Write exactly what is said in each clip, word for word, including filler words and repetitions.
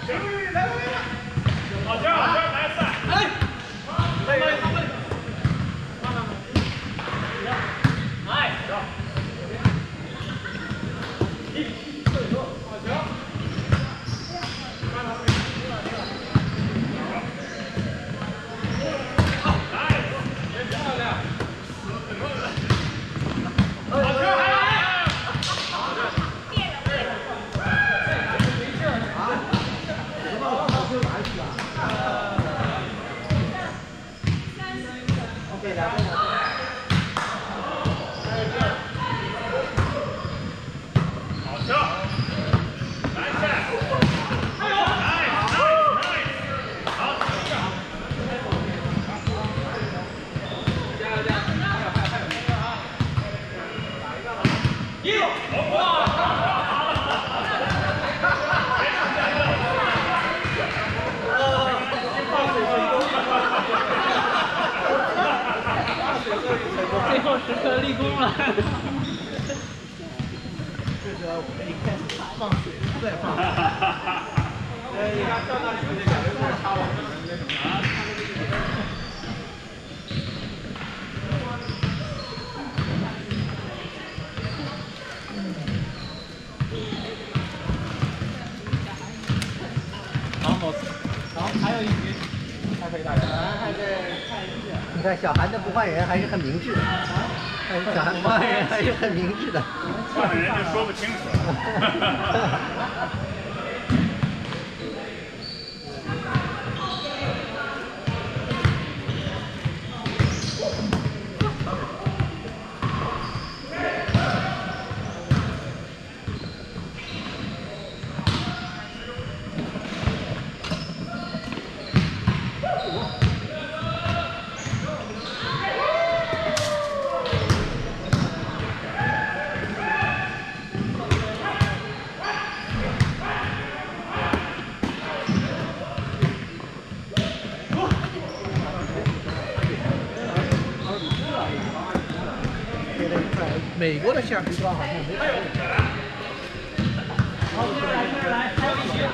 好球，好球，来赛。哎，来来来，来，走。一，好球。 最后时刻立功了。 这时候我们一开始放水，再放水。呃，你看到那里面两个人插网的那种啊。好，好，好，还有一局，还可以打人。还在看一下。 你看小韩的不换人还是很明智的，小韩不换人还是很明智的。 换了人就说不清楚了。 美国的橡皮抓好像没有。 好，接着来，接着来，还有一局，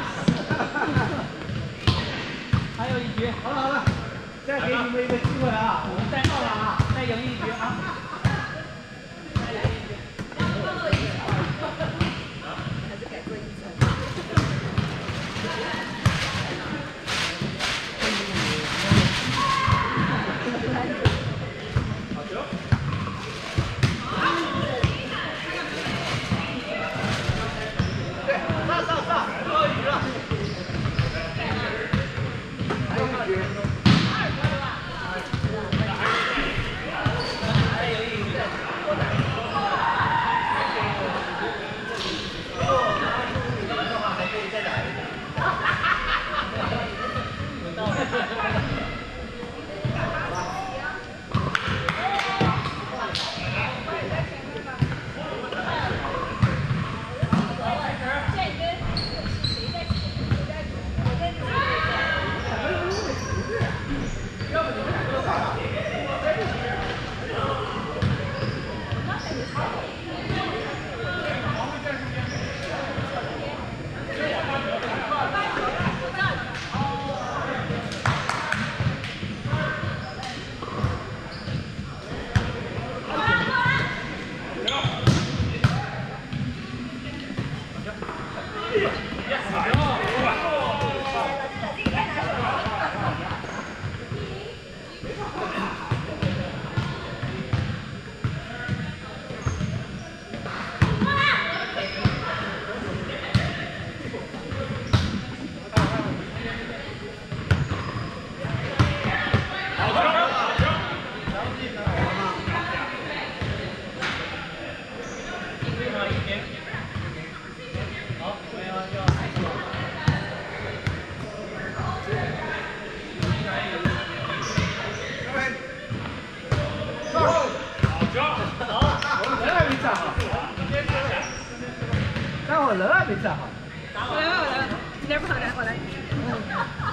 还有一局， 好了好了，再给你们一个机会啊， 我们再闹了啊，再赢一局啊。再赢一局。 还是改做一层。 好球。 待会儿人还没站好。 我来，我来，你这不好来，我来。